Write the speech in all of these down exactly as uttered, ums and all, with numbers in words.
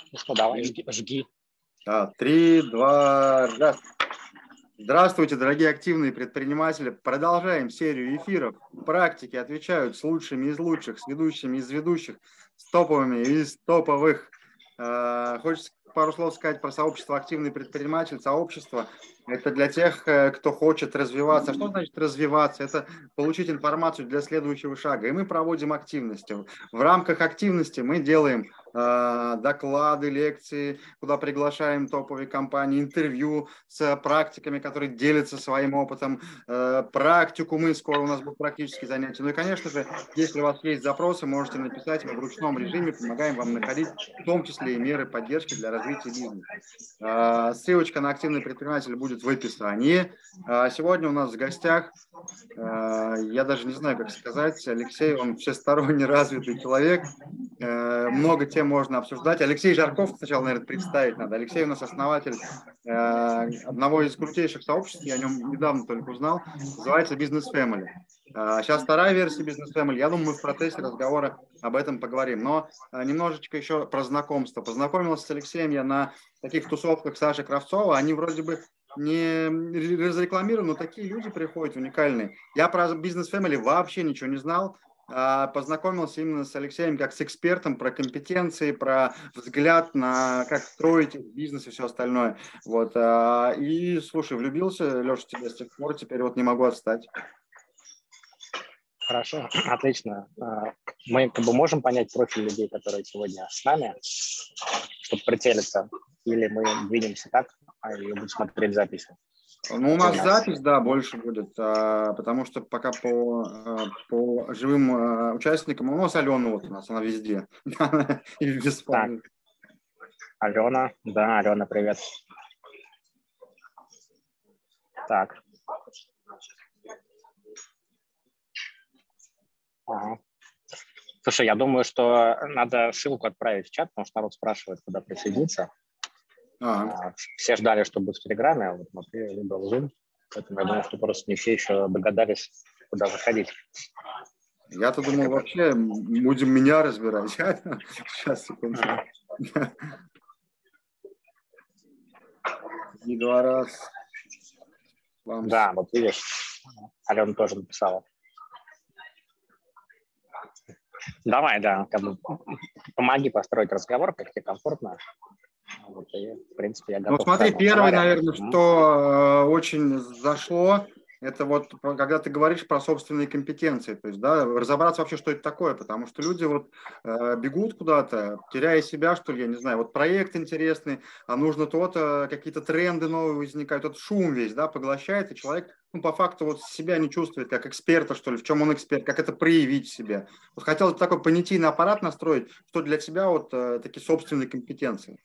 Ну, давай, жги. жги. Да, три, два, раз. Здравствуйте, дорогие активные предприниматели. Продолжаем серию эфиров. Практики отвечают с лучшими из лучших, с ведущими из ведущих, с топовыми из топовых. Хочется пару слов сказать про сообщество «Активный предприниматель». Сообщество – это для тех, кто хочет развиваться. Что значит развиваться? Это получить информацию для следующего шага. И мы проводим активности. В рамках активности мы делаем доклады, лекции, куда приглашаем топовые компании, интервью с практиками, которые делятся своим опытом, практикумы, скоро у нас будут практические занятия. Ну и, конечно же, если у вас есть запросы, можете написать, мы в ручном режиме помогаем вам находить, в том числе и меры поддержки для развития бизнеса. Ссылочка на активный предприниматель будет в описании. Сегодня у нас в гостях, я даже не знаю, как сказать, Алексей, он всесторонне развитый человек, много тем можно обсуждать. Алексей Жарков сначала, наверное, представить надо. Алексей у нас основатель одного из крутейших сообществ, я о нем недавно только узнал, называется Business Family. Сейчас вторая версия Business Family. Я думаю, мы в процессе разговора об этом поговорим. Но немножечко еще про знакомство. Познакомился с Алексеем я на таких тусовках Саши Кравцова. Они вроде бы не разрекламированы, но такие люди приходят уникальные. Я про Business Family вообще ничего не знал. Познакомился именно с Алексеем как с экспертом про компетенции, про взгляд на как строить бизнес и все остальное. Вот. И, слушай, влюбился, Леша, тебе с тех пор, теперь вот не могу отстать. Хорошо, отлично. Мы как бы можем понять профиль людей, которые сегодня с нами, чтобы прицелиться, или мы двинемся так и будем смотреть записи? Ну, у нас, у нас запись, да, больше будет, потому что пока по, по живым участникам, у нас Алена вот у нас, она везде. Так, Алена, да, Алена, привет. Так. Ага. Слушай, я думаю, что надо ссылку отправить в чат, потому что народ спрашивает, куда присоединиться. А. Все ждали, что будет в Телеграме, а вот смотри, либо в Zoom. Поэтому я думаю, что просто не все еще догадались, куда заходить. Я-то думал, вообще будем меня разбирать. Сейчас, секунду. И два раз. Вам... Да, вот видишь, Алена тоже написала. Давай, да, как бы помоги построить разговор, как тебе комфортно. Вот, и, в принципе, я готов. Ну, смотри, первое, наверное, mm-hmm. что э, очень зашло, это вот когда ты говоришь про собственные компетенции, то есть, да, разобраться вообще, что это такое, потому что люди вот э, бегут куда-то, теряя себя, что ли, я не знаю, вот проект интересный, а нужно то-то, какие-то тренды новые возникают, этот шум весь, да, поглощает, и человек, ну, по факту вот себя не чувствует как эксперта, что ли, в чем он эксперт, как это проявить в себе. Вот хотел такой понятийный аппарат настроить, что для тебя вот э, такие собственные компетенции.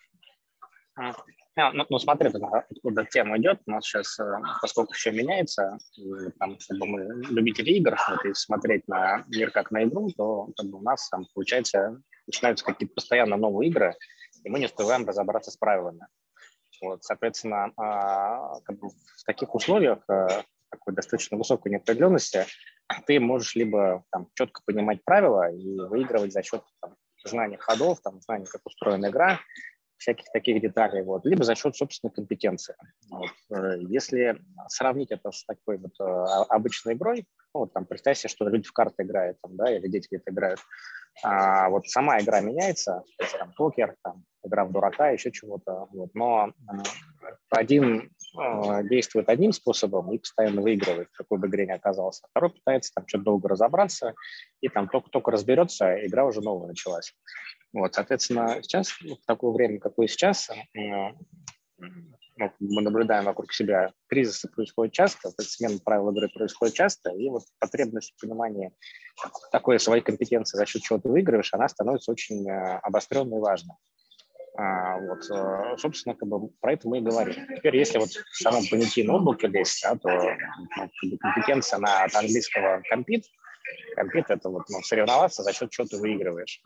Ну, ну смотри, откуда тема идет. У нас сейчас, поскольку все меняется, и, там, чтобы мы любители игр, вот, и смотреть на мир как на игру, то как бы, у нас там, получается, начинаются какие-то постоянно новые игры, и мы не успеваем разобраться с правилами. Вот, соответственно, как бы в таких условиях такой достаточно высокой неопределенности ты можешь либо там, четко понимать правила и выигрывать за счет там, знания ходов, там, знания, как устроена игра, всяких таких деталей, вот, либо за счет собственной компетенции. Вот. Если сравнить это с такой вот обычной игрой, ну, вот, там, представь себе, что люди в карты играют, там, да, или дети где-то играют, а вот сама игра меняется, то есть там покер, там, игра в дурака, еще чего-то, вот, но один э, действует одним способом и постоянно выигрывает, в какой бы игре ни оказался, второй пытается там что-то долго разобраться, и там только-только разберется, игра уже новая началась. Вот, соответственно, сейчас, в такое время, какое сейчас, э, ну, мы наблюдаем вокруг себя, кризисы происходят часто, смена правил игры происходит часто, и вот потребность в понимании такой своей компетенции, за счет чего ты выигрываешь, она становится очень обостренной и важной. А, вот, собственно, как бы про это мы и говорим. Теперь, если вот в самом понятийном облаке лезть, да, то ну, компетенция она от английского compete. Compete – это вот, ну, соревноваться, за счет чего ты выигрываешь.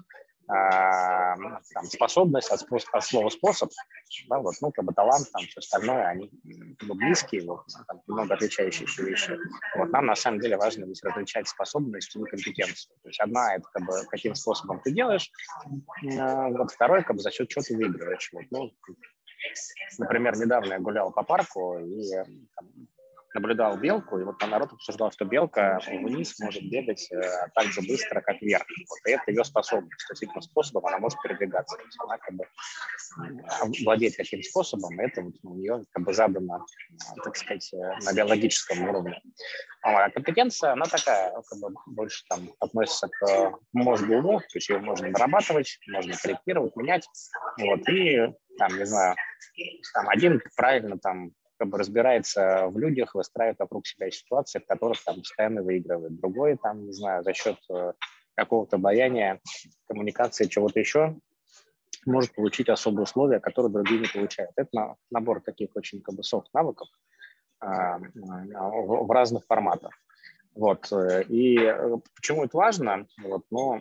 а, там, способность от, от слова способ, да, вот, ну, как бы талант, там, все остальное, они как бы близкие, вот, там, немного отличающиеся вещи. Вот, нам на самом деле важно здесь различать способность и компетенцию. То есть одна – это как бы каким способом ты делаешь, а, вот второе – как бы за счет чего ты выигрываешь. Вот, ну, например, недавно я гулял по парку и там, наблюдал белку, и вот там народ обсуждал, что белка вниз может бегать э, так же быстро, как вверх. Вот, и это ее способность. То есть этим способом она может передвигаться. То есть она как бы владеет таким способом, и это вот у нее как бы задано, так сказать, на биологическом уровне. А компетенция, она такая, как бы больше там относится к мозгу уму, то есть ее можно нарабатывать, можно корректировать, менять. Вот, и там, не знаю, там один правильно там как бы разбирается в людях, выстраивает вокруг себя ситуации, в которых там постоянно выигрывает. Другой там, не знаю, за счет э, какого-то обаяния, коммуникации, чего-то еще, может получить особые условия, которые другие не получают. Это на, набор таких очень как бы софт-навыков э, в, в разных форматах. Вот. И почему это важно? Вот, ну,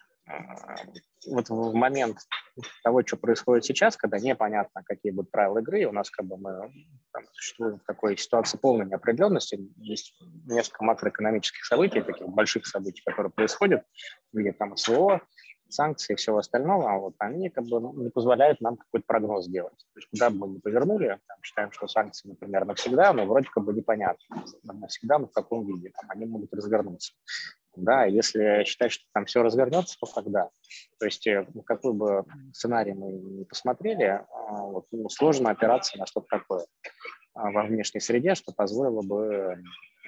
вот в момент того, что происходит сейчас, когда непонятно, какие будут правила игры, у нас как бы мы там, существуем в такой ситуации полной неопределенности, есть несколько макроэкономических событий, таких больших событий, которые происходят, где там СВО, санкции и всего остального, вот, они как бы не позволяют нам какой-то прогноз делать. То есть куда бы мы ни повернули, там, считаем, что санкции, например, навсегда, но вроде как бы непонятно, навсегда, но в каком виде, там, они могут развернуться. Да, если считать, что там все развернется, то тогда. То есть какой бы сценарий мы ни посмотрели, вот, ну, сложно опираться на что-то такое во внешней среде, что позволило бы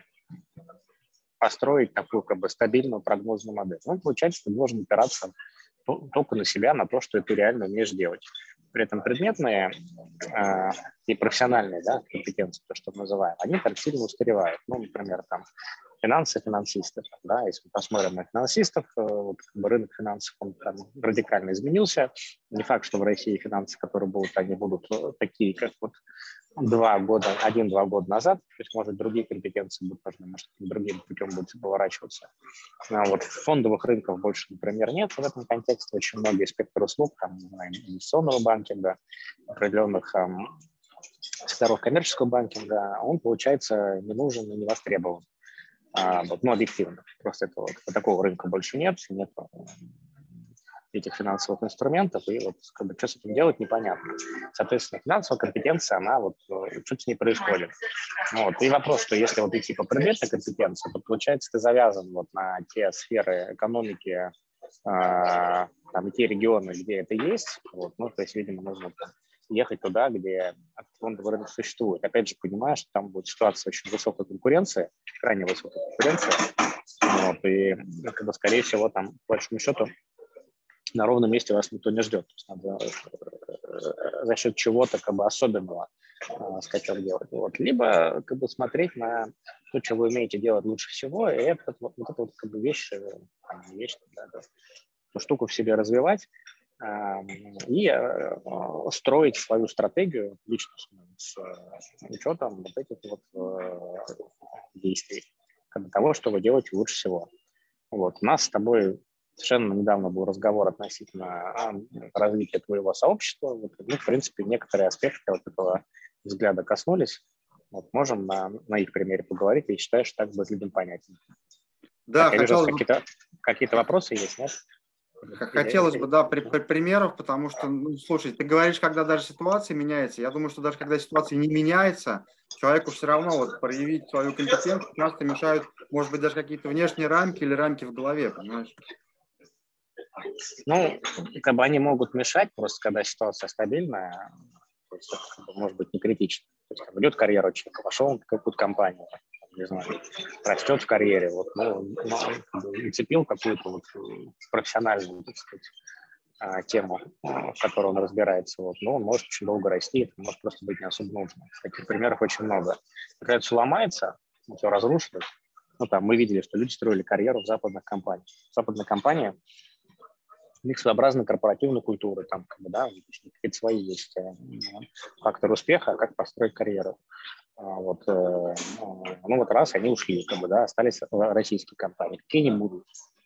построить такую как бы стабильную прогнозную модель. Ну, получается, ты должен опираться только на себя, на то, что ты реально умеешь делать. При этом предметные э, и профессиональные, да, компетенции, то, что мы называем, они так сильно устаревают. Ну, например, там финансы, финансисты, да, если мы посмотрим на финансистов, э, вот, как бы рынок финансов, он там радикально изменился. Не факт, что в России финансы, которые будут, они будут такие, как вот два года, один-два года назад, то есть, может, другие компетенции будут нужны, может, другим путем будут поворачиваться. А вот фондовых рынков больше, например, нет в этом контексте. Очень много спектр услуг, там, инвестиционного банкинга, определенных эм, секторов коммерческого банкинга, он, получается, не нужен и не востребован. А, вот, ну, объективно. Просто этого, такого рынка больше нет, нет этих финансовых инструментов, и вот как бы, что с этим делать, непонятно. Соответственно, финансовая компетенция, она вот, что-то с ней происходит. Вот. И вопрос, что если вот идти по предметной компетенции, то, получается, ты завязан вот на те сферы экономики, э, там, и те регионы, где это есть, вот, ну, то есть, видимо, нужно там ехать туда, где фондовый рынок существует. Опять же, понимаю, что там будет ситуация очень высокой конкуренции, крайне высокой конкуренции, вот, и, как бы, скорее всего, там, по большому счету, на ровном месте вас никто не ждет. То есть надо за счет чего-то как бы особенного э, скачок делать. Вот. Либо как бы смотреть на то, что вы умеете делать лучше всего, и это, вот, вот эта вот как бы вещь, там, вещь да, да, эту штуку в себе развивать э, и э, строить свою стратегию личностную с э, учетом вот этих вот э, действий, как бы того, что вы делаете лучше всего. Вот. У нас с тобой совершенно недавно был разговор относительно развития твоего сообщества. Вот, ну, в принципе, некоторые аспекты вот этого взгляда коснулись. Вот, можем на, на их примере поговорить. Я считаю, что так будет людям понятнее. Да, так, я хотелось вижу, бы... какие-то, какие-то вопросы есть, нет? Хотелось бы, да, при, при, примеров, потому что, ну, слушай, ты говоришь, когда даже ситуация меняется. Я думаю, что даже когда ситуация не меняется, человеку все равно вот проявить свою компетенцию часто мешают, может быть, даже какие-то внешние рамки или рамки в голове, понимаешь? Ну, как бы они могут мешать, просто когда ситуация стабильная, то есть это, как бы, может быть, не критично. То есть, как бы, идет карьера человека, пошел в какую-то компанию, не знаю, растет в карьере, вот, ну, нацепил какую-то вот профессиональную, так сказать, тему, в которой он разбирается, вот, но он может очень долго расти, это может просто быть не особо нужно. Таких примеров очень много. Когда все ломается, все разрушилось, ну, там, мы видели, что люди строили карьеру в западных компаниях. Западные компании, у них своеобразная корпоративная культура, там, как бы, да, какие-то свои есть факторы успеха, как построить карьеру. Вот, ну вот раз они ушли, как бы, да, остались российские компании. Какие они будут?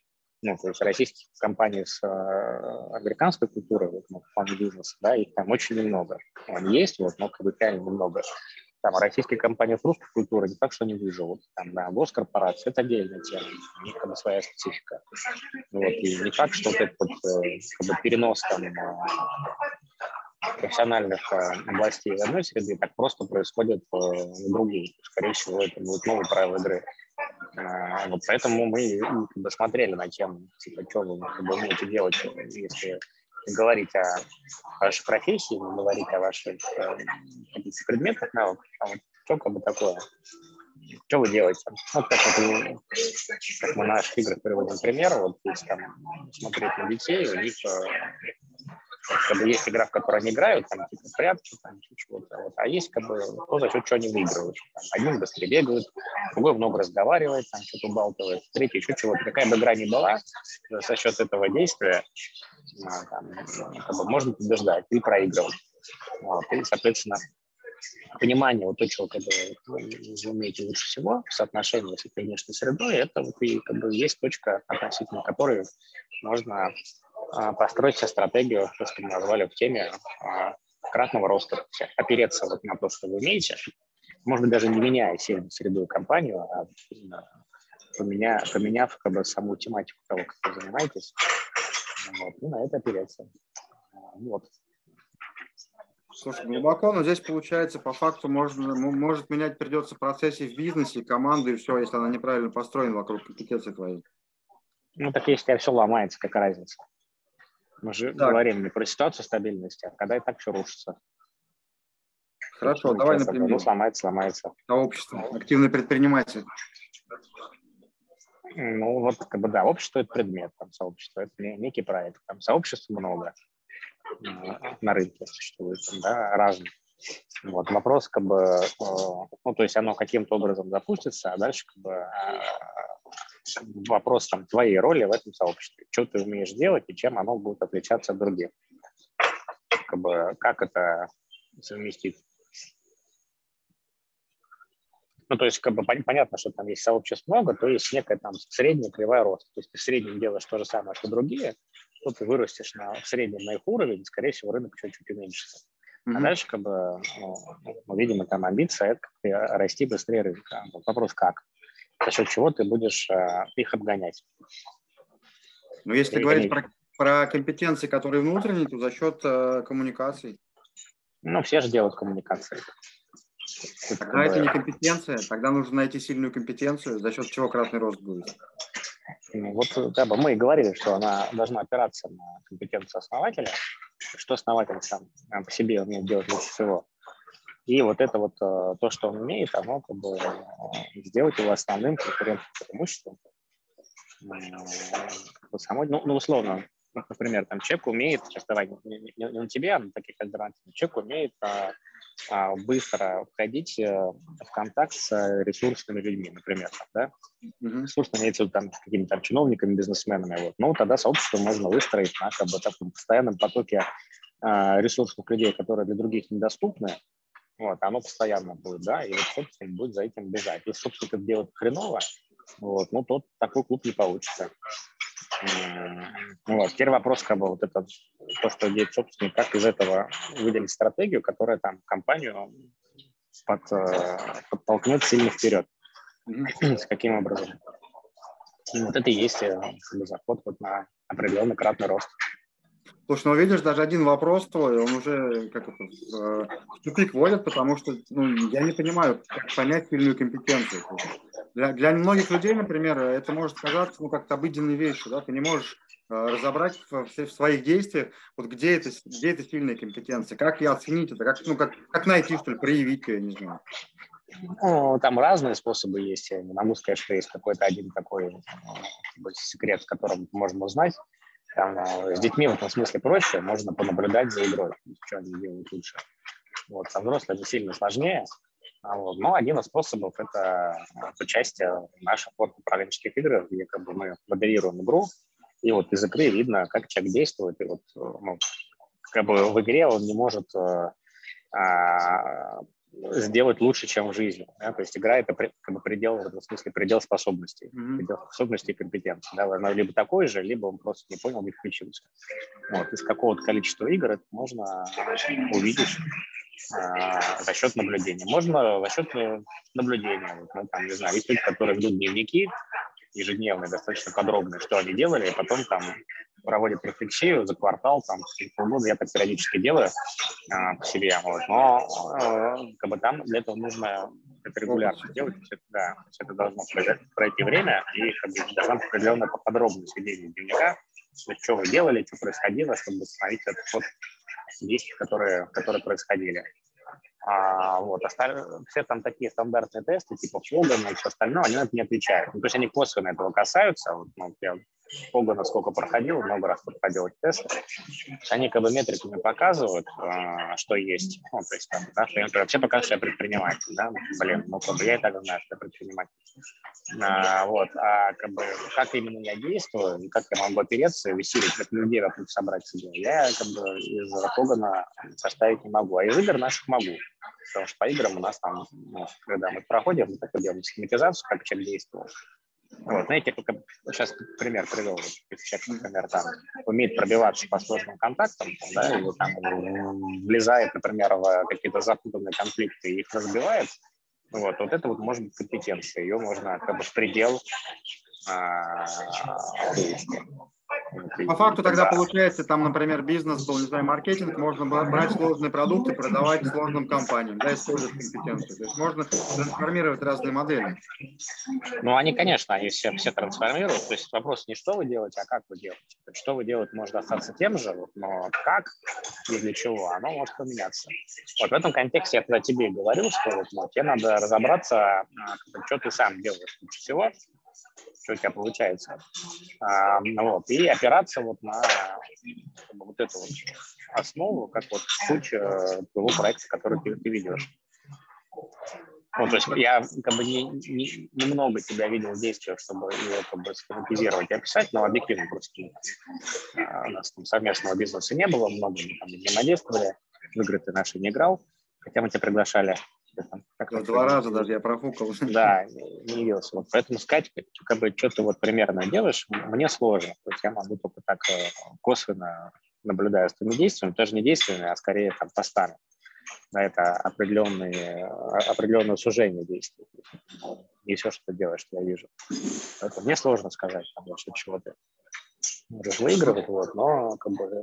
Ну, то есть российских компаний с э, американской культурой, вот, ну, в плане бизнеса, да, их там очень немного. Он есть, вот, но как бы реально немного. Там российские компании с русской культурой не так, что не выживут. Там, да, госкорпорации – это отдельная тема, у них как бы своя специфика. Вот, и не так, что вот этот вот, э, как бы перенос там, э, профессиональных э, областей в одной среде так просто происходит э, в другую. Скорее всего, это будут новые правила игры. Э, вот поэтому мы и, как бы, смотрели на тему, типа, что вы как бы, умеете делать, если говорить о вашей профессии, не говорить о ваших э, каких-то предметах, навыках, а вот что как бы такое, что вы делаете? Вот как, вот, как мы на наших играх приводим пример, вот если там смотреть на детей, у них э, как бы есть игра, в которой они играют, там типа прятки, там чего-то, вот, а есть как бы то, за счет чего они выигрывают. Там, один быстрее бегает, другой много разговаривает, там что-то убалтывает, третий еще чего-то. Какая бы игра ни была, за счет этого действия а, там, как бы можно побеждать и проигрывать. Вот, и, соответственно, понимание вот то, чего как бы, вы умеете лучше всего в соотношении с этой внешней средой, это вот и как бы есть точка, относительно которой можно а, построить себе стратегию, то, что мы назвали в теме а, кратного роста, опереться вот на то, что вы умеете, может быть, даже не меняя сильно среду и компанию, а поменяв, поменяв как бы саму тематику того, как вы занимаетесь, вот, и на это опереться. Вот. Слушай, глубоко, но здесь получается, по факту, можно, может менять придется процессы в бизнесе, команды и все, если она неправильно построена вокруг компетенции твоей. Ну, так если у тебя все ломается, какая разница? Мы же так говорим не про ситуацию стабильности, а когда и так все рушится. Хорошо, ну, давай, например. Ну, сломается, сломается. Сообщество, активный предприниматель. Ну, вот, как бы, да, общество – это предмет, там, сообщество – это некий проект, там, сообществ много на рынке существует, да, разных. Вот, вопрос, как бы, ну, то есть оно каким-то образом запустится, а дальше, как бы, вопрос, там, твоей роли в этом сообществе, что ты умеешь делать и чем оно будет отличаться от других, как бы, как это совместить. Ну, то есть, как бы, понятно, что там есть сообществ много, то есть некая там средняя кривая роста. То есть ты в среднем делаешь то же самое, что другие, то ты вырастешь на, в среднем на их уровень, скорее всего, рынок чуть-чуть уменьшится. Mm-hmm. А дальше, как бы, ну, видимо, там амбиция – это расти быстрее рынка. Вот вопрос как? За счет чего ты будешь а, их обгонять? Ну, если и говорить они... про, про компетенции, которые внутренние, то за счет э, коммуникаций. Ну, все же делают коммуникации. Тогда как это бы... не компетенция, тогда нужно найти сильную компетенцию, за счет чего кратный рост будет. Ну, вот как бы мы и говорили, что она должна опираться на компетенцию основателя, что основатель сам по себе умеет делать лучше всего. И вот это вот то, что он умеет, оно как бы сделать его основным конкурентным преимуществом. Ну, ну, условно, например, там человек умеет, сейчас давай не, не, не на тебе, а на таких альтернативных, человек умеет а, а, быстро входить а, в контакт с ресурсными людьми, например, да? Mm-hmm. Ресурсно имеется там с какими-то там чиновниками, бизнесменами, вот. Ну, тогда сообщество можно выстроить на как бы таком постоянном потоке а, ресурсных людей, которые для других недоступны, вот, оно постоянно будет, да, и вот собственно будет за этим бежать. Если собственно это делать хреново, вот, ну, то такой клуб не получится. Вот. Теперь вопрос, как бы, вот это, то, что делает собственник, как из этого выделить стратегию, которая там компанию под, подтолкнет сильно вперед. Mm-hmm. С каким образом? И вот это и есть как бы, заход вот на определенный кратный рост. Слушай, ну видишь, даже один вопрос твой, он уже как это, в тупик вводит, потому что ну, я не понимаю, как понять сильную компетенцию. Для, для многих людей, например, это может казаться ну, как-то обыденной вещью, да, ты не можешь э, разобрать в, в своих действиях, вот где это, где это сильная компетенция, как ее оценить это, как, ну, как, как найти, что ли, проявить ее, не знаю. Ну, там разные способы есть, я не могу сказать, что есть какой-то один такой ну, секрет, которым можно узнать. Там, с детьми в этом смысле проще, можно понаблюдать за игрой, что они делают лучше. Вот, со взрослыми сильно сложнее, вот. Но один из способов – это участие в наших управленческих играх, где как бы, мы модерируем игру, и вот из игры видно, как человек действует, и вот ну, как бы в игре он не может а, сделать лучше, чем в жизни. Да? То есть игра – это как бы предел, в этом смысле предел способностей, Mm-hmm. предел способностей и компетенций. Да? Оно либо такой же, либо он просто не понял, не включился. Вот. Из какого-то количества игр это можно увидеть а, за счет наблюдения. Можно за счет наблюдения. Вот, ну, там, не знаю, есть люди, которые ведут дневники ежедневные, достаточно подробные, что они делали, и потом там проводят рефлексию за квартал, там, полгода. Я так периодически делаю а, по себе. Вот. Но а, как бы там для этого нужно это регулярно делать. Это, да, то есть это должно пройти время, и как бы, должна быть определенная подробность ведения дневника, что вы делали, что происходило, чтобы восстановить этот ход действий, которые, которые происходили. А, вот, остальные, все там такие стандартные тесты, типа Фогана и все остальное, они на это не отвечают. Ну, то есть они косвенно этого касаются. Вот, ну, я Фогана сколько проходил, много раз проходил эти тесты. Они как бы метриками показывают, а, что есть. Ну, то есть, там, да, что я, например, вообще показываю, что я предприниматель. Да? Блин, ну, как бы я и так знаю, что я предприниматель. А, вот, а как бы как именно я действую, как я могу опереться, висеть, как людей вокруг собрать себе, я как бы из Фогана составить не могу, а из игр наших могу. Потому что по играм у нас там, ну, когда мы проходим, мы такой делаем схематизацию, как человек действовал. Вот, знаете, как, сейчас пример привел, вот, человек, например, там умеет пробиваться по сложным контактам, да, или там влезает, например, в какие-то запутанные конфликты и их разбивает. Вот, вот это вот может быть компетенция, ее можно как бы в предел а, вывести. По факту тогда получается, там, например, бизнес был, не знаю, маркетинг, можно брать сложные продукты, продавать сложным компаниям, да, использовать компетенцию. То есть можно трансформировать разные модели. Ну, они, конечно, они все, все трансформируют. То есть вопрос не что вы делаете, а как вы делаете. То есть, что вы делаете может остаться тем же, но как и для чего, оно может поменяться. Вот в этом контексте я тогда тебе говорил, что вот, ну, тебе надо разобраться, что ты сам делаешь лучше всего, что у тебя получается. А, вот, и опираться вот на вот эту вот основу, как вот суть твоего проекта, который ты, ты ведешь. Ну, то есть я как бы не, не, немного тебя видел в действиях, чтобы его как бы схематизировать и описать, но объективно просто а, у нас там совместного бизнеса не было, много мы там взаимодействовали, в игры ты наши не играл, хотя мы тебя приглашали. Там, как да, два раза даже я профукал. Да, не явился. Вот поэтому сказать, как бы, что ты вот примерно делаешь, мне сложно. То есть я могу только так косвенно наблюдая за твоими действиями, тоже не действиями, а скорее там постами. На это определенные, определенное сужение действий. Не все, что ты делаешь, что я вижу. Поэтому мне сложно сказать, там, что чего ты можешь выигрывать, вот, но как бы,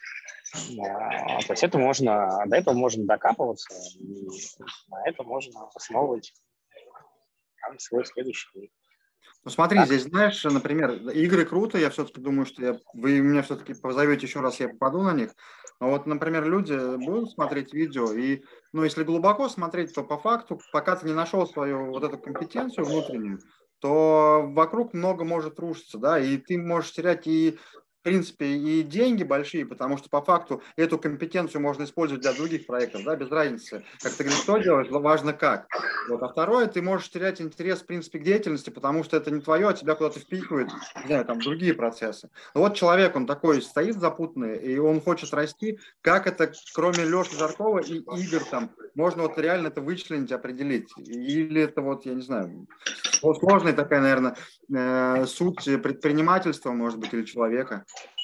а, то есть это можно, до этого можно докапываться, и на это можно основывать там, свой следующий. Ну смотри, так. Здесь, знаешь, например, игры круто, я все-таки думаю, что я, вы меня все-таки позовете еще раз, я попаду на них. Но вот, например, люди будут смотреть видео, и, ну, если глубоко смотреть, то по факту, пока ты не нашел свою вот эту компетенцию внутреннюю, то вокруг много может рушиться, да, и ты можешь терять и, в принципе, и деньги большие, потому что по факту эту компетенцию можно использовать для других проектов, да, без разницы, как ты говоришь, что делаешь, важно как. Вот. А второе, ты можешь терять интерес, в принципе, к деятельности, потому что это не твое, а тебя куда-то впихивают, не знаю, там, другие процессы. Но вот человек, он такой стоит запутанный, и он хочет расти. Как это, кроме Леши Жаркова и игр, там, можно вот реально это вычленить, определить? Или это вот, я не знаю, сложная такая, наверное, суть предпринимательства, может быть, или человека?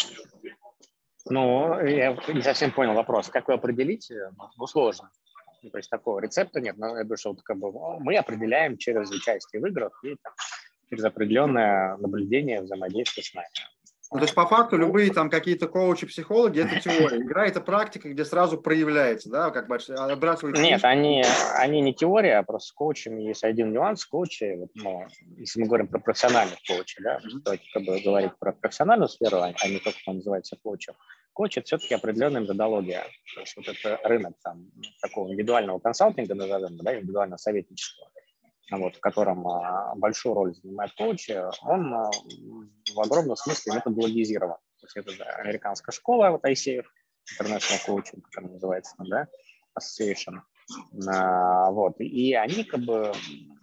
Ну, я не совсем понял вопрос. Как вы определите? Ну, сложно. То есть такого рецепта нет. Но я думаю, что вот, как бы, мы определяем через участие в играх и там, через определенное наблюдение, взаимодействие с нами. Ну, то есть по факту любые там какие-то коучи, психологи, это теория. Игра – это практика, где сразу проявляется, да, как бы отбрасывает Нет, фишки. они, они не теория, а просто с коучами есть один нюанс. Коучи, вот, ну, если мы говорим про профессиональных коучей, да, Mm-hmm. давайте как бы говорить про профессиональную сферу, а не то, что называется коучем. Коуч – это все-таки определенная методология. То есть вот это рынок там, такого индивидуального консалтинга, назовем, да, индивидуального советничества, вот, в котором а, большую роль занимает коучи, он а, в огромном смысле методологизирован. То есть это да, американская школа, вот ай си эф, International Coaching, как она называется, да, Association. А, вот, и они как бы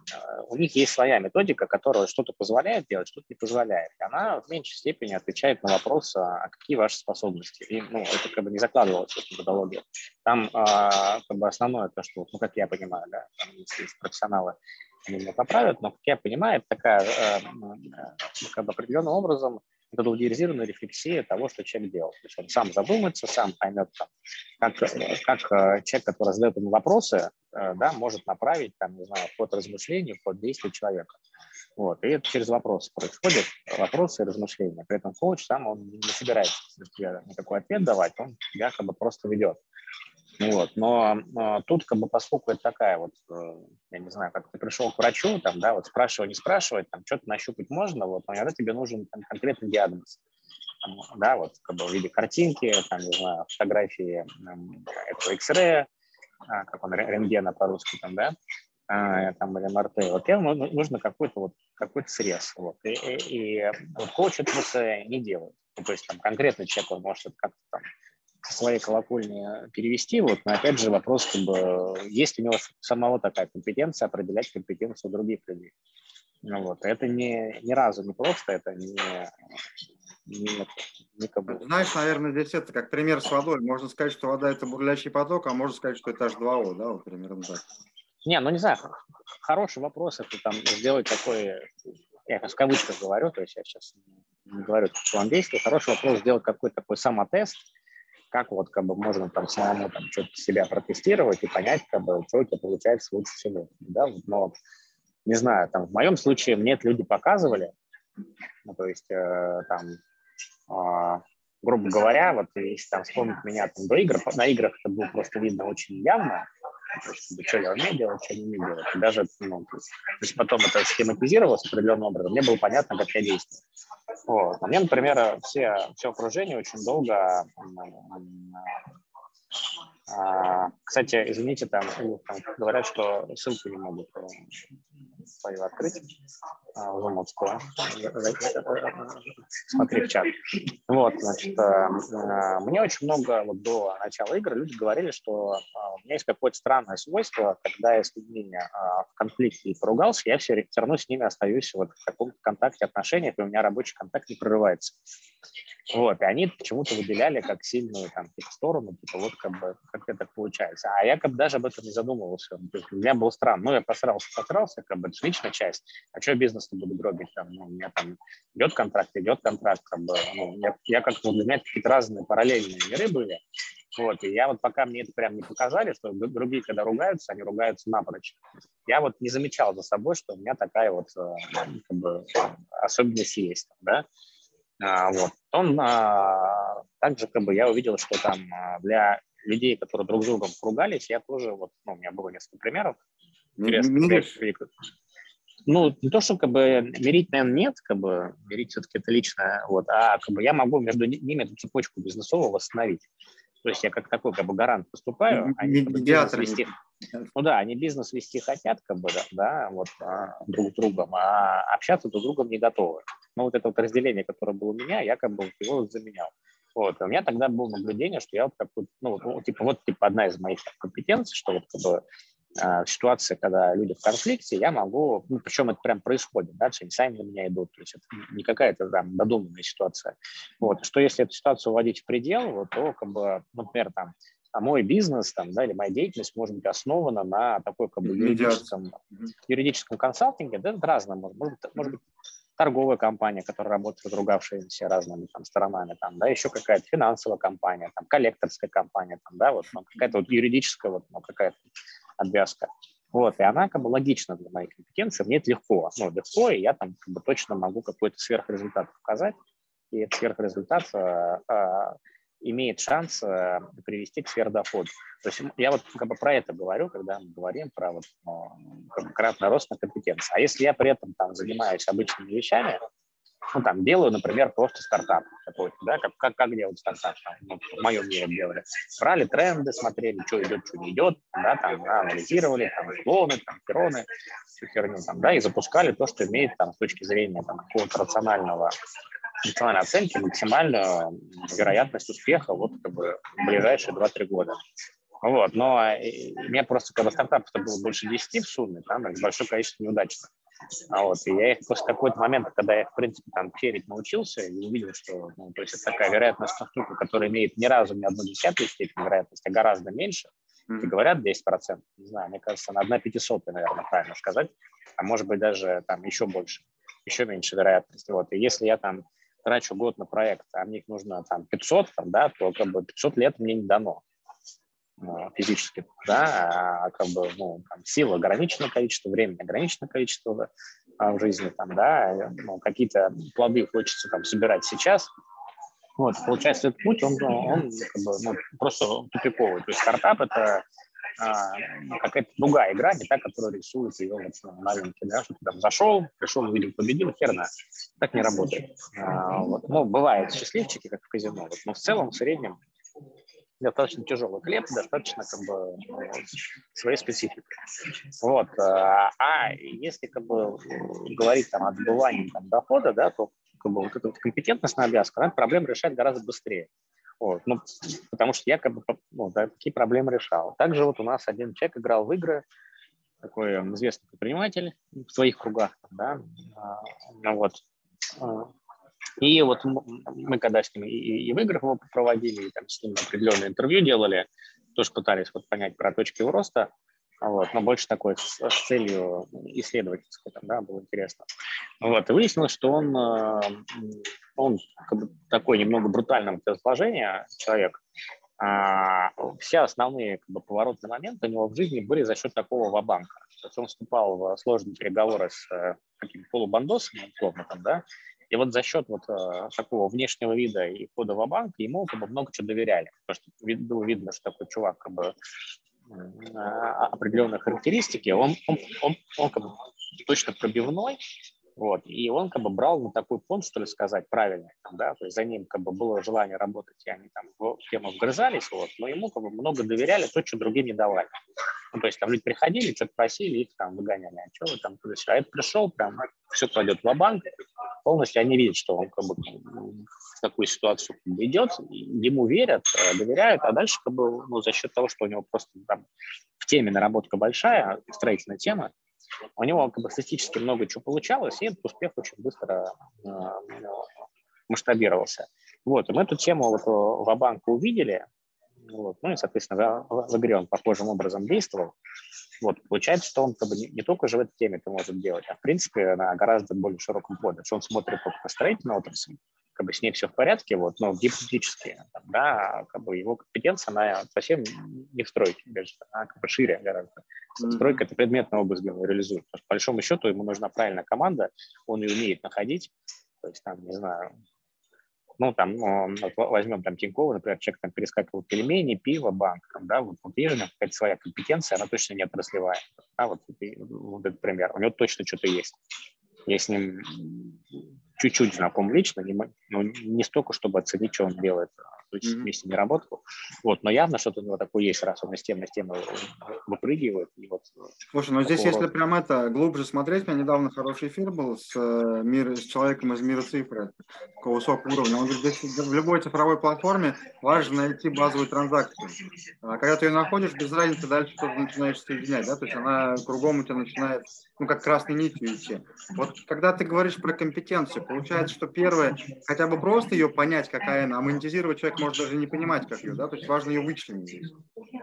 у них есть своя методика, которая что-то позволяет делать, что-то не позволяет. И она в меньшей степени отвечает на вопрос, а какие ваши способности. И, ну, это как бы не закладывалось в методологию. Там а, как бы основное то, что, ну, как я понимаю, да, там, если есть профессионалы, они меня поправят, но, как я понимаю, это такая а, как бы определенным образом методологизированная рефлексия того, что человек делал. То есть он сам задумается, сам поймет, там, как, как человек, который задает ему вопросы, да, может направить, там, не знаю, ход размышлений, ход действий человека. Вот. И это через вопросы происходит, вопросы и размышления. При этом коуч сам, он не собирается тебе никакой ответ давать, он тебя как бы просто ведет. Вот. Но, но тут, как бы, поскольку это такая вот, я не знаю, как ты пришел к врачу, там, да, вот спрашивай, не спрашивать, там, что-то нащупать можно, вот, но иногда тебе нужен там, конкретный диагноз. Там, да, вот, как бы в виде картинки, там, не знаю, фотографии там, этого X-ray, а, как он, рентгена по-русски, там, да, а, там, или эм эр тэ. Вот тебе нужно какой-то вот, какой-то срез. Вот. И, и, и вот коуч это просто не делает. То есть там конкретный человек, он может это как-то там со своей колокольни перевести, вот, но опять же вопрос, как бы, есть у него самого такая компетенция определять компетенцию других людей. Ну, вот. Это не, ни разу не просто, это не, не, не как бы... Знаешь, наверное, здесь это как пример с водой. Можно сказать, что вода – это бурлящий поток, а можно сказать, что это эйч два о, да, вот примерно так. Не, ну не знаю, хороший вопрос, это там сделать такой, я в кавычках говорю, то есть я сейчас не говорю, что он действует, хороший вопрос сделать какой-то такой самотест, как вот как бы можно там самому там что-то себя протестировать и понять, как бы, что у тебя получается лучше всего. Да? Но, не знаю, там в моем случае мне это люди показывали, ну, то есть э, там, э, грубо говоря, вот если там вспомнить меня там до игр, на играх это было просто видно очень явно, то есть, что я умею делать, что я не умею делать. И даже, ну, то есть потом это схематизировалось определенным образом, мне было понятно, как я действую. Вот. А мне, например, все, все окружение очень долго... А, кстати, извините, там, там говорят, что ссылку не могут свою открыть а, в Умовского. Смотри в чат. Вот, значит, а, мне очень много вот, до начала игр люди говорили, что а, у меня есть какое-то странное свойство, когда я с людьми а, в конфликте и поругался, я все, все равно с ними остаюсь вот, в каком-то контакте, отношениях, и у меня рабочий контакт не прерывается. Вот, и они почему-то выделяли как сильную там, типа, сторону, типа вот как бы как это получается. А я как бы даже об этом не задумывался. То есть, для меня было странно. Ну, я посрался, посрался, как бы это личная часть. А что я бизнес-то буду гробить? Там, ну, у меня там идет контракт, идет контракт. Как бы, ну, я, я как-то, для меня какие-то разные параллельные миры были. Вот, и я вот пока мне это прям не показали, что другие, когда ругаются, они ругаются напрочь. Я вот не замечал за собой, что у меня такая вот как бы, особенность есть, да. А, вот. Он, а, также как бы я увидел, что там а, для людей, которые друг с другом поругались, я тоже, вот, ну, у меня было несколько примеров. Миришь? Ну, не то, что как бы мирить, наверное, нет, как бы мирить все-таки это личное, вот, а как бы я могу между ними эту цепочку бизнесовую восстановить. То есть я как такой как бы гарант выступаю, они как бы бизнес вести, ну да, они бизнес вести хотят, как бы, да, да вот, а, друг с другом, а общаться друг с другом не готовы. Но вот это вот разделение, которое было у меня, я как бы его заменял. Вот, и у меня тогда было наблюдение, что я вот как бы, ну, вот, типа, вот, типа, одна из моих компетенций, что вот как бы в ситуации, когда люди в конфликте, я могу, ну, причем это прям происходит, да, что они сами на меня идут, то есть это не какая-то там додуманная ситуация. Вот, что если эту ситуацию вводить в предел, вот, то, как бы, например, там, а мой бизнес, там, да, или моя деятельность может быть основана на такой, как бы, юридическом, юридическом консалтинге, да, это разное, может, может, может быть, торговая компания, которая работает с разругавшимися разными там сторонами, там, да, еще какая-то финансовая компания, там, коллекторская компания, там, да, вот, ну, какая-то вот юридическая, вот, ну, какая-то обвязка. Вот, и она как бы логична для моей компетенции, мне это легко, ну, легко, и я там как бы точно могу какой-то сверхрезультат показать, и этот сверхрезультат э, э, имеет шанс э, привести к сверхдоходу. То есть я вот как бы про это говорю, когда мы говорим про вот, ну, как бы кратный рост на компетенции. А если я при этом там занимаюсь обычными вещами, ну, там, делаю, например, просто стартап какой-то, да, как, как, как делать стартап, там, ну, в моем мире делали. Брали тренды, смотрели, что идет, что не идет, да, там, анализировали, там, клоны, там, хероны, всю херню, там, да, и запускали то, что имеет, там, с точки зрения, там, какого-то рационального, рациональной оценки максимальную вероятность успеха, вот, как бы, в ближайшие два-три года. Вот, но у меня просто, когда стартапов было больше десяти в сумме, там большое количество неудачных. А вот, и я их после какой-то момент, когда я, в принципе, там черить научился и увидел, что, ну, то есть это такая вероятностная штука, которая имеет ни разу не одну десятую степень вероятности, а гораздо меньше, и говорят десять процентов, не знаю, мне кажется, на одна пятисотая, наверное, правильно сказать, а может быть даже там еще больше, еще меньше вероятности. Вот, и если я там трачу год на проект, а мне их нужно там пятьсот, там, да, то как бы пятьсот лет мне не дано физически, да, а как бы, ну, там, сила ограниченное количество, времени ограниченное количество а, в жизни, там, да, ну, какие-то плоды хочется там собирать сейчас. Вот, получается, этот путь, он, он как бы, ну, просто тупиковый. То есть стартап – это а, какая-то другая игра, не та, которая рисуется ее вот на рынке, да, что ты там зашел, пришел, увидел, победил, херна. Так не работает. А, вот. Ну, бывают счастливчики, как в казино, вот, но в целом, в среднем, достаточно тяжелый хлеб, достаточно как бы своей специфики. Вот. А если как бы говорить там о добывании там, дохода, да, то как бы вот эта вот компетентностная обвязка, она проблем решает гораздо быстрее. Вот. Ну, потому что я как бы ну, да, такие проблемы решал. Также вот у нас один человек играл в игры, такой известный предприниматель в своих кругах, да, ну, вот. И вот мы когда с ним и, и в играх его проводили, и там с ним определенные интервью делали, тоже пытались вот понять про точки его роста, вот, но больше такой с, с целью исследовательской, там, да, было интересно. Вот, и выяснилось, что он, он как бы такой немного брутального телосложения человек, а все основные как бы, поворотные моменты у него в жизни были за счет такого ва-банка. То есть он вступал в сложные переговоры с какими-то полубандосами, условно, там, да, и вот за счет вот э, такого внешнего вида и входа в банк ему как бы много чего доверяли. Потому что вид, было видно, что такой чувак как бы э, определенные характеристики, он, он, он, он как бы точно пробивной, вот, и он как бы брал на такой понт, что ли сказать, правильный, там, да, то есть за ним как бы было желание работать, и они там в тему вгрызались, вот, но ему как бы много доверяли, то, что другим не давали. Ну, то есть там люди приходили, что-то просили, их там выгоняли, а что вы там, а это пришел, прям все кладет в банк полностью, они видят, что он как бы в такую ситуацию как бы идет, ему верят, доверяют, а дальше как бы ну, за счет того, что у него просто там в теме наработка большая, строительная тема, у него как бы статистически много чего получалось, и этот успех очень быстро э, масштабировался. Вот, и мы эту тему вот в банке увидели, вот, ну и, соответственно, в, в игре он похожим образом действовал. Вот, получается, что он как бы не, не только же в этой теме это может делать, а в принципе на гораздо более широком поле. Что он смотрит только на строительную отрасль, как бы с ней все в порядке, вот, но гипотетически, да, как бы его компетенция, она совсем не в стройке, она как бы шире гораздо. Стройка – это предметная область, где он реализует. Потому что, по большому счету, ему нужна правильная команда, он ее умеет находить, то есть там, не знаю, ну, там, ну, возьмем там Тинькова, например, человек там перескакивал пельмени, пиво, банк, там, да, вот, вот есть же какая-то своя компетенция, она точно не отраслевая, да, вот, вот этот пример, у него точно что-то есть. Я с ним чуть-чуть знаком лично, не, ну, не столько, чтобы оценить, что он делает, то есть mm-hmm. вместе не работал, вот, но явно что-то у него такое есть, раз он из темы на тему выпрыгивает. И вот, слушай, ну здесь, если рода. Прям это глубже смотреть, у меня недавно хороший эфир был с, мир, с человеком из мира цифры, такого высокого уровня. Он говорит, здесь в любой цифровой платформе важно найти базовую транзакцию. А когда ты ее находишь, без разницы дальше что ты начинаешь соединять, да, то есть она кругом у тебя начинает, ну, как красной нитью идти. Вот когда ты говоришь про компетенцию, получается, что первое, хотя бы просто ее понять, какая она, а монетизировать человек может даже не понимать, как ее, да, то есть важно ее вычленить здесь.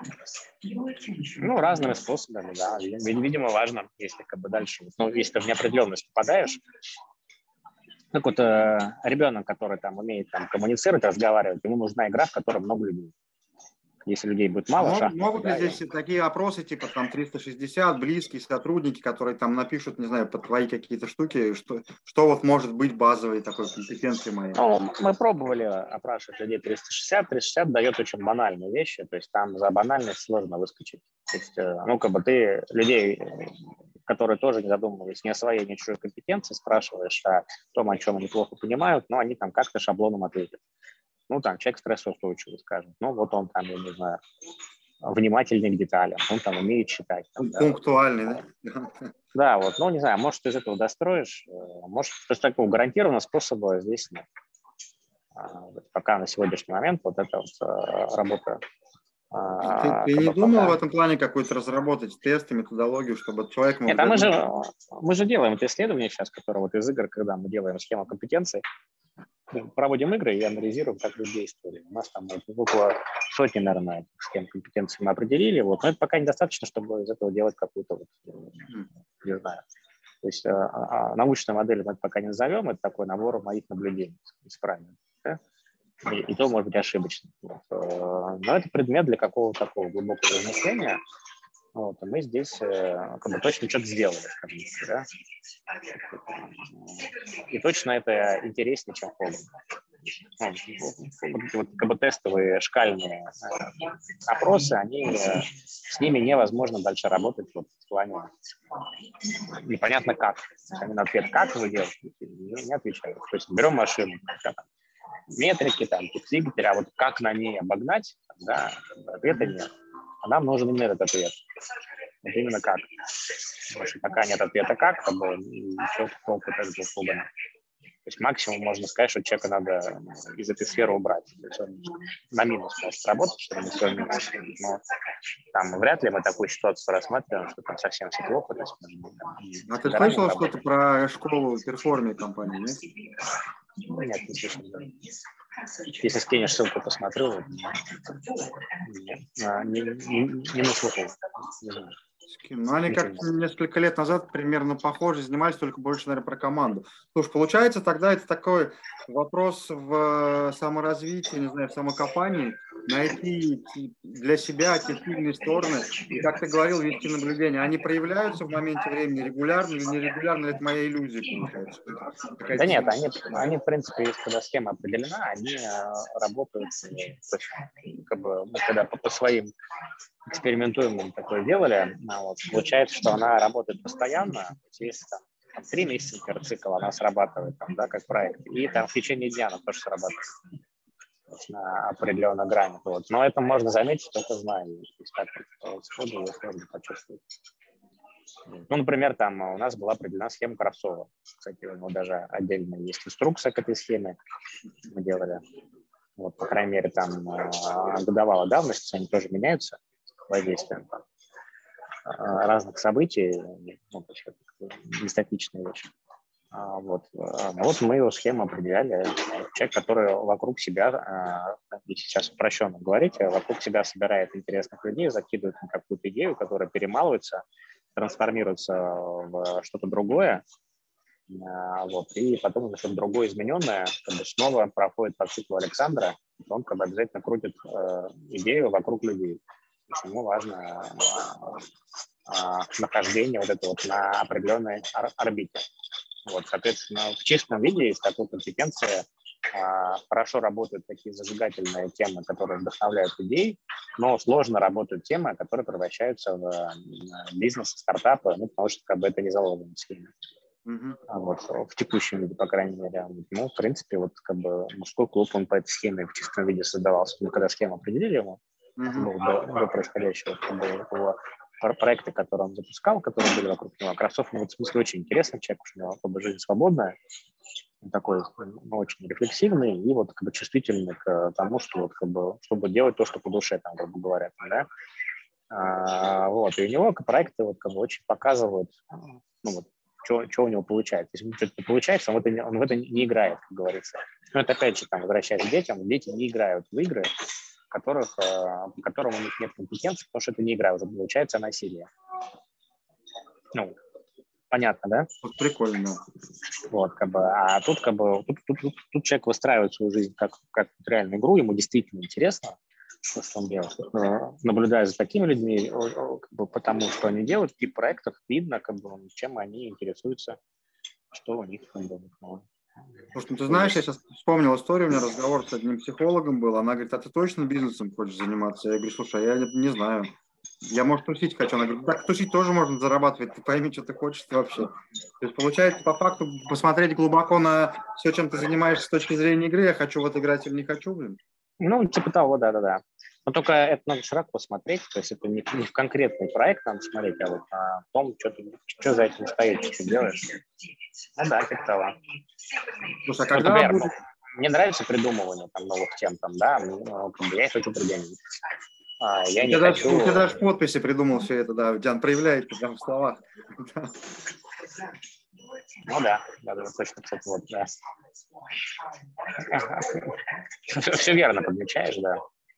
Ну, разными способами, да, видимо, важно, если как бы дальше, ну, если ты в неопределенность попадаешь, как вот э, ребенок, который там умеет там коммуницировать, разговаривать, ему нужна игра, в которой много людей. Если людей будет мало, а шахматы, могут ли да, здесь и... такие опросы, типа там триста шестьдесят, близкие сотрудники, которые там напишут, не знаю, под твои какие-то штуки, что, что вот может быть базовой такой компетенцией моей? Ну, мы пробовали опрашивать людей триста шестьдесят. триста шестьдесят дает очень банальные вещи, то есть там за банальность сложно выскочить. То есть, ну, как бы ты людей, которые тоже не задумывались ни о своей, ни о чужой компетенции, спрашиваешь о том, о чем они плохо понимают, но они там как-то шаблоном ответят. Ну, там, человек стрессоустойчивый, скажем. Ну, вот он там, я не знаю, внимательный к деталям, он там умеет считать. Там, пунктуальный, да? Да, вот, ну, не знаю, может, ты из этого достроишь, может, то есть такого гарантированного способа здесь нет. Пока на сегодняшний момент вот эта вот работа Ты, ты не думал пока... в этом плане какой-то разработать тесты, методологию, чтобы человек мог... Нет, а мы же, мы же делаем это исследование сейчас, которое вот из игр, когда мы делаем схему компетенций, проводим игры и анализируем, как люди действовали. У нас там около сотни, наверное, схем компетенций мы определили, вот, но это пока недостаточно, чтобы из этого делать какую-то, вот, не знаю. То есть а, а, научную модель мы это пока не назовем, это такой набор моих наблюдений, правильно, да? И, и то может быть ошибочно. Вот. Но это предмет для какого-то такого глубокого размышления. Вот. И мы здесь как бы, точно что-то сделали, скажем так, да? И точно это интереснее, чем хобби. Вот, вот, как бы тестовые шкальные опросы, они, с ними невозможно дальше работать вот, в плане непонятно как. Они на ответ «как вы делаете?» не отвечают. То есть берем машину, метрики, там, двигатель, а вот как на ней обогнать, да, ответа нет. А нам нужен именно этот ответ. Вот именно как. Потому что пока нет ответа как, как бы ничего толку от этого пугано. То есть максимум можно сказать, что человека надо из этой сферы убрать. То есть он на минус может работать, чтобы не свой минус. Но там вряд ли мы такую ситуацию рассматриваем, что там совсем все плохо. То есть, мы, а ты слышал что-то про школу перформи компании, нет? Нет, не слышал. Если скинешь ссылку, посмотрю. Не, не, не, не наслышал. Ну, они как несколько лет назад примерно похоже занимались, только больше, наверное, про команду. Слушай, получается, тогда это такой вопрос в саморазвитии, не знаю, в самокопании, найти для себя те сильные стороны, и, как ты говорил, вести наблюдения. Они проявляются в моменте времени регулярно или нерегулярно, это моя иллюзия, получается? Да нет, они, они, в принципе, если когда схема определена, они работают, как бы, мы когда по, по своим экспериментуемым такое делали, вот, получается, что она работает постоянно, если там три месяца, например, цикл, она срабатывает, там, да, как проект, и там в течение дня она тоже срабатывает на определенной грани. Вот. Но это можно заметить, только зная, если так вот, сходу, ее сложно почувствовать. Ну, например, там у нас была определена схема Кравцова. Кстати, у него даже отдельно есть инструкция к этой схеме, мы делали. Вот, по крайней мере, там годовалая давность, они тоже меняются воздействием там, разных событий, ну, не статичные вещи. А, вот. Ну, вот мы его схему определяли. Человек, который вокруг себя, если сейчас упрощенно говорить, вокруг себя собирает интересных людей, закидывает на какую-то идею, которая перемалывается, трансформируется в что-то другое, вот, и потом что-то другое измененное как бы снова проходит по циклу Александра, он как бы обязательно крутит э, идею вокруг людей. Ему важно э, э, нахождение вот это вот на определенной ор- орбите. Вот, соответственно, в чистом виде из такой компетенции э, хорошо работают такие зажигательные темы, которые вдохновляют людей, но сложно работают темы, которые превращаются в э, бизнес, стартапы, ну, потому что как бы это не заложено в схеме. Uh-huh. Вот, в текущем виде, по крайней мере. Ну, в принципе, вот как бы мужской клуб, он по этой схеме в чистом виде создавался. Мы когда схему определили ему, uh-huh. до, до происходящего, как бы, его проекты, которые он запускал, которые были вокруг него. Кравцов, ну, в смысле, очень интересный человек, у него как бы жизнь свободная, он такой, ну, очень рефлексивный и вот как бы чувствительный к тому, что вот как бы, чтобы делать то, что по душе, там, грубо говоря, да. А, вот, и у него проекты вот как бы очень показывают, ну, вот, что у него получается. Если что-то не получается, он в, это, он в это не играет, как говорится. Но это опять же, там, возвращаясь к детям, дети не играют в игры, которых, по которым у них нет компетенции, потому что это не игра, уже получается насилие. Ну, понятно, да? Вот прикольно. Вот, как бы, а тут, как бы, тут, тут, тут, тут человек выстраивает свою жизнь как, как реальную игру, ему действительно интересно, что он делает. Наблюдая за такими людьми, как бы, потому что они делают, в тип проектов видно, как бы, чем они интересуются, что у них там было. Слушай, ну ты знаешь, я сейчас вспомнил историю, у меня разговор с одним психологом был, она говорит, а ты точно бизнесом хочешь заниматься? Я говорю, слушай, я не, не знаю, я, может, тусить хочу. Она говорит, так тусить тоже можно зарабатывать, ты пойми, что ты хочешь вообще. То есть, получается, по факту, посмотреть глубоко на все, чем ты занимаешься с точки зрения игры, я хочу вот играть или не хочу, блин. Ну, типа того, да-да-да. Но только это надо широко смотреть, то есть это не, не в конкретный проект надо смотреть, а вот о том, что, ты, что за этим стоит, что ты делаешь. Ну да, типа того. Слушай, а когда например, будет... мне нравится придумывание там, новых тем, там, да, ну, как бы я их хочу придумывать. А, я У не тебя, даже, хочу... у тебя даже в подписи придумал все это, да, Диан, проявляет прям в словах. Ну да, да, да, точно, кстати, вот, да. Все верно подмечаешь, да.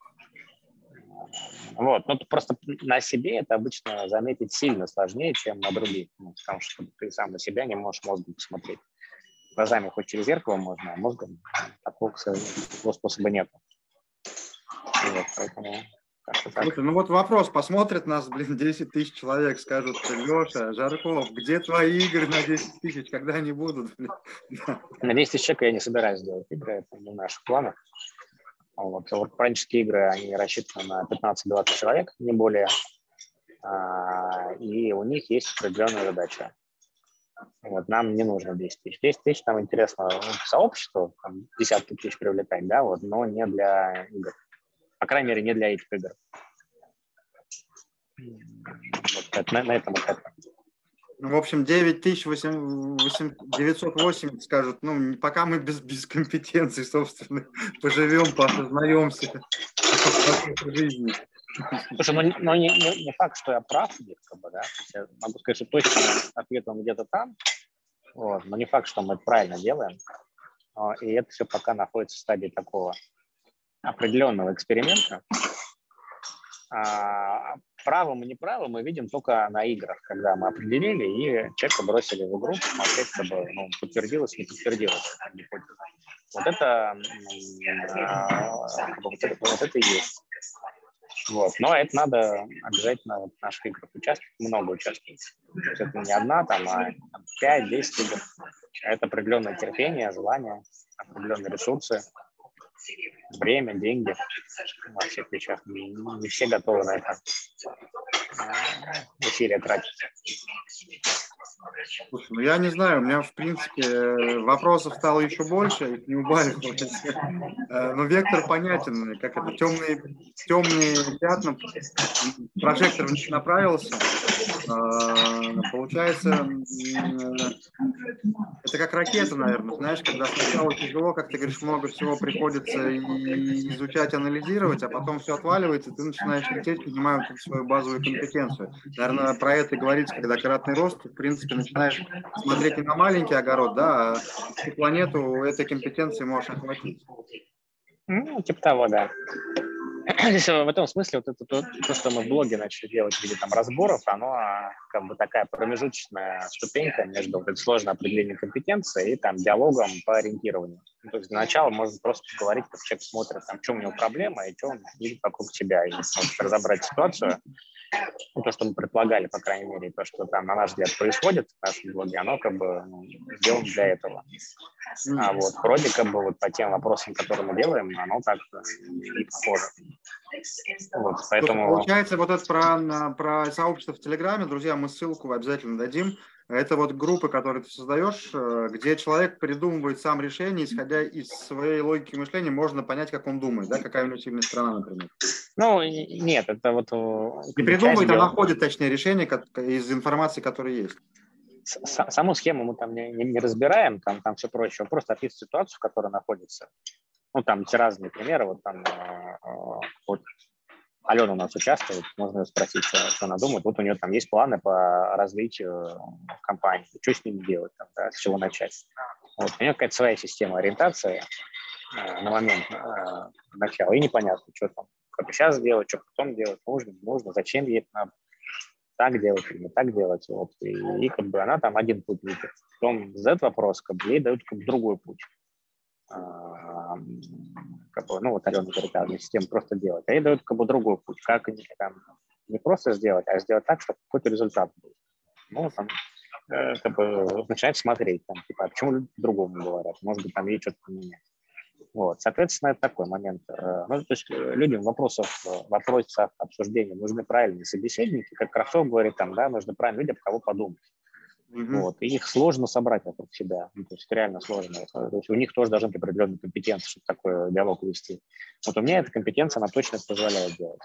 Вот, ну просто на себе это обычно заметить сильно сложнее, чем на других, ну, потому что ты сам на себя не можешь мозгом посмотреть. Глазами хоть через зеркало можно, а мозгом такого, такого способа нет. Вот, поэтому как-то так. Слушай, ну вот вопрос, посмотрят нас, блин, десять тысяч человек, скажут: Леша, Жарков, где твои игры на десять тысяч, когда они будут? Блин? На десять тысяч человек я не собираюсь делать игры, это не в наших планах. Вот. Вот пранические игры, они рассчитаны на пятнадцать-двадцать человек, не более. А, и у них есть определенная задача. Вот, нам не нужно десять тысяч. десять тысяч нам интересно сообществу, там, десятки тысяч привлекать, да, вот, но не для игр. По крайней мере, не для этих игр. Вот, это, на, на этом это. Ну, в общем, девять тысяч девятьсот восемь скажут: ну, пока мы без, без компетенций, собственно, поживем, поосознаемся в жизни. Слушай, ну, ну не, не, не факт, что я прав, как бы, да. Я могу сказать, что точно ответ он где-то там, вот, но не факт, что мы это правильно делаем. И это все пока находится в стадии такого определенного эксперимента. А право мы не право мы видим только на играх, когда мы определили и человека бросили в игру, посмотреть, чтобы ну, подтвердилось, не подтвердилось гипотеза. Вот это, вот это, вот это и есть. Вот. Но это надо обязательно в наших играх участвовать, много участвовать. Это не одна, там, а пять-десять игр. Это определенное терпение, желание, определенные ресурсы, время, деньги во всех вещах. Не, не все готовы на это усилия тратить. Слушай, ну я не знаю, у меня, в принципе, вопросов стало еще больше, их не убавилось. Но вектор понятен, как это, темные, темные пятна, прожектор в них направился. Получается, это как ракета, наверное, знаешь, когда сначала тяжело, как ты говоришь, много всего приходится и изучать, анализировать, а потом все отваливается, и ты начинаешь лететь, поднимая вот свою базовую компетенцию. Наверное, про это говорится, когда кратный рост, в принципе, начинаешь смотреть не на маленький огород, да, а всю планету этой компетенции можешь охватить. Ну, типа того, да. Здесь в этом смысле вот это то, то, что мы в блоге начали делать в виде там разборов, оно как бы такая промежуточная ступенька между вот, сложным определением компетенции и там диалогом по ориентированию. Ну, то есть для начала можно просто поговорить, как человек смотрит, там, в чем у него проблема и что он видит вокруг себя, и разобрать ситуацию. Ну, то, что мы предполагали, по крайней мере, и то, что там, на наш взгляд, происходит в нашем блоге, оно как бы ну, сделано для этого. А вот вроде как бы вот по тем вопросам, которые мы делаем, оно так и похоже. Вот, поэтому... Слушай, получается, вот это про, про сообщество в Телеграме, друзья, мы ссылку обязательно дадим. Это вот группы, которые ты создаешь, где человек придумывает сам решение, исходя из своей логики мышления, можно понять, как он думает, да, какая у него сильная сторона, например. Ну, нет, это вот... Не придумывает, а находит, точнее, решение из информации, которая есть. Саму схему мы там не, не, не разбираем, там, там все проще. Он просто описывает ситуацию, в которой находится. Ну, там эти разные примеры. Вот там вот Алена у нас участвует, можно ее спросить, что она думает. Вот у нее там есть планы по развитию компании, что с ними делать, там, да, с чего начать. Вот. У нее какая-то своя система ориентации э, на момент э, начала, и непонятно, что там, как сейчас делать, что потом делать, нужно, не нужно, зачем ей это надо. Так делать или не так делать. Вот. И, и как бы она там один путь видит. Потом задает вопрос, как бы ей дают как бы другой путь. А, как бы, ну вот Алена говорит, да, систему просто делать. А ей дают как бы другой путь. Как там, не просто сделать, а сделать так, чтобы какой-то результат был. Ну, там, э, как бы начинает смотреть, там, типа, а почему люди по-другому говорят? Может быть, там ей что-то поменять. Вот, соответственно, это такой момент. Ну, то есть людям вопросов, вопросов обсуждения нужны правильные собеседники, как Кравцов говорит, там, да, нужны правильные люди, об кого подумать. Mm-hmm. Вот, и их сложно собрать вокруг себя, ну, то есть реально сложно. То есть у них тоже должны быть определенные компетенции, чтобы такой диалог вести. Вот у меня эта компетенция, она точно это позволяет делать.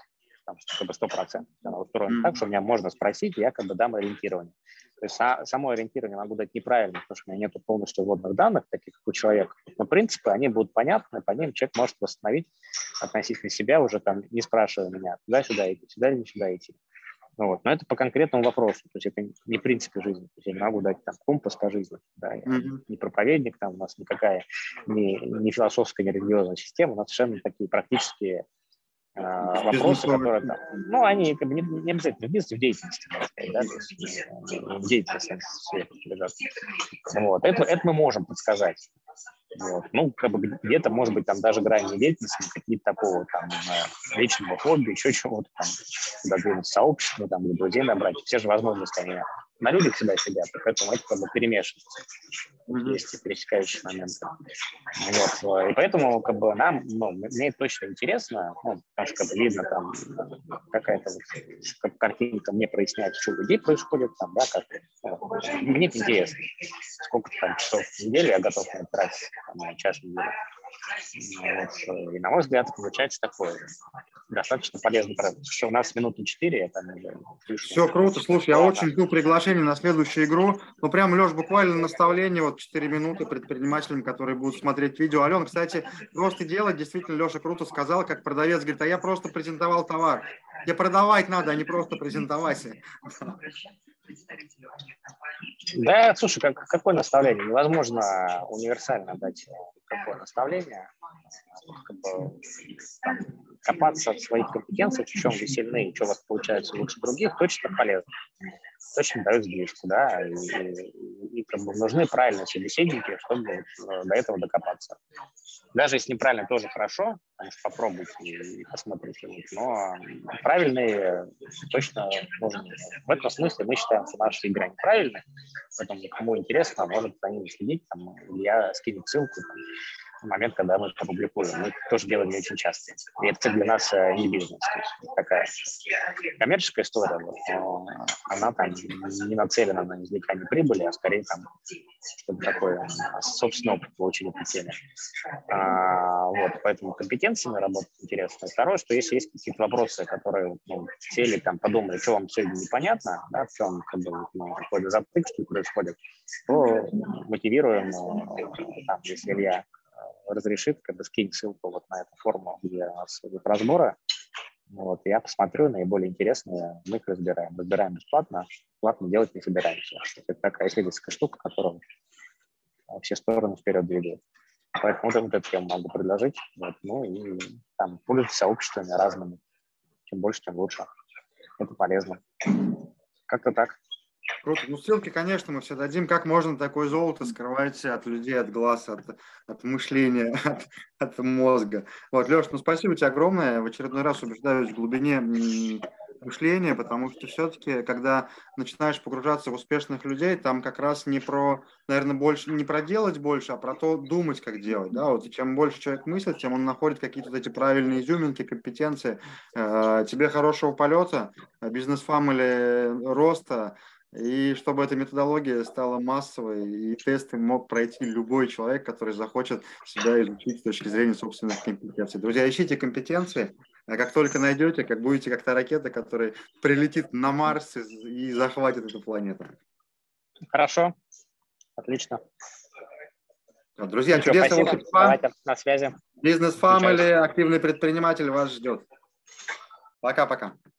там, как бы сто процентов. Она устроена mm-hmm. так, что меня можно спросить, я как бы дам ориентирование. То есть а, само ориентирование могу дать неправильно, потому что у меня нет полностью вводных данных, таких как у человека. Но принципы, они будут понятны, по ним человек может восстановить относительно себя уже там, не спрашивая меня, туда-сюда идти, сюда или не сюда идти. Ну, вот. Но это по конкретному вопросу, то есть это не принципы жизни, то есть я не могу дать там компас по жизни, да, я mm-hmm. не проповедник, там у нас никакая не, не философская, не религиозная система, у нас совершенно такие практические э, вопросы, которые там, ну, они как бы не, не обязательно в бизнесе, в деятельности, можно сказать, да, то есть в деятельности лежат. Вот. Это, это мы можем подсказать. Вот. Ну, как бы где-то, может быть, там даже грани деятельности, какие-то такого там личного хобби, еще чего-то там, куда двинуть сообщество, там, или друзей набрать. Все же возможности, они на людях всегда сидят, поэтому это как бы перемешивается. Mm-hmm. Есть пересекающие моменты. Вот. И поэтому как бы нам, ну, мне это точно интересно, ну, потому что как бы видно там какая-то вот, как картинка мне проясняет, что у людей происходит, там, да, как, ну, мне это интересно. Сколько там часов в неделю я готов на это тратить, на час в неделю. Вот. И, на мой взгляд, получается такое достаточно полезный проект. Еще у нас минуты четыре, я там уже... Все круто. Слушай, я очень жду приглашения на следующую игру. Ну, прям, Леш, буквально наставление, вот четыре минуты предпринимателям, которые будут смотреть видео. Алена, кстати, просто делать, действительно, Леша круто сказал, как продавец говорит, а я просто презентовал товар. Тебе продавать надо, а не просто презентовать. Да, слушай, как, какое наставление? Невозможно универсально дать какое наставление. Как бы, там, копаться в своих компетенциях, в чем вы сильны, что у вас получается лучше других, точно полезно. Точно дает сдвижку, да, и, и, и как бы нужны правильные собеседники, чтобы до этого докопаться. Даже если неправильно, тоже хорошо, потому что попробуйте и посмотрите, но правильные точно нужны. В этом смысле мы считаем, что наша игра неправильная, поэтому кому интересно, может за ними следить, там, я скину ссылку там, в момент, когда мы это опубликуем. Мы это тоже делаем не очень часто. И это для нас не бизнес. То есть такая коммерческая история, но она там не нацелена на извлекание прибыли, а скорее там что-то такое собственное опыт получили по теме. А, вот, поэтому компетенциями работать интересно. Второе, что если есть какие-то вопросы, которые ну, сели, там, подумали, что вам сегодня непонятно, да, в чем как бы, ну, какой-то затык, что происходит, то мотивируем, там, если Илья разрешит, как бы скинь ссылку вот на эту форму, где у нас идут разборы. Вот, я посмотрю, наиболее интересные, мы их разбираем. Разбираем бесплатно, платно делать не собираемся. Это такая исследовательская штука, которую все стороны вперед двигают. Поэтому вот эту тему могу предложить. Вот, ну и там пользуйтесь сообществами разными. Чем больше, тем лучше. Это полезно. Как-то так. Круто. Ну, ссылки, конечно, мы все дадим. Как можно такое золото скрывать от людей, от глаз, от, от мышления, от, от мозга. Вот, Леш, ну спасибо тебе огромное. В очередной раз убеждаюсь в глубине мышления, потому что все-таки, когда начинаешь погружаться в успешных людей, там как раз не про, наверное, больше, не про делать больше, а про то думать, как делать. Да? Вот, и чем больше человек мыслит, тем он находит какие-то вот эти правильные изюминки, компетенции. Тебе хорошего полета, бизнес-фамили роста, и чтобы эта методология стала массовой, и тесты мог пройти любой человек, который захочет себя изучить с точки зрения собственных компетенций. Друзья, ищите компетенции, а как только найдете, как будете как та ракета, которая прилетит на Марс и захватит эту планету. Хорошо, отлично. Друзья, чудесного успеха. Давайте на связи. Бизнес Family, активный предприниматель вас ждет. Пока-пока.